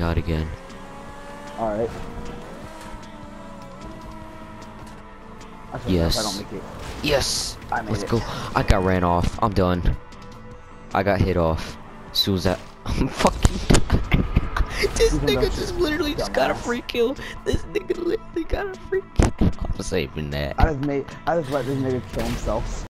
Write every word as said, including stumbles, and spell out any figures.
god again. Alright. Yes. I don't make it. Yes! I made Let's it. go. I got ran off. I'm done. I got hit off. As soon as that I'm fucking dying. This Even nigga though just shit, literally just got a dumbass. free kill. This nigga literally got a free kill. I'm saving that. I just made I just let this nigga kill himself.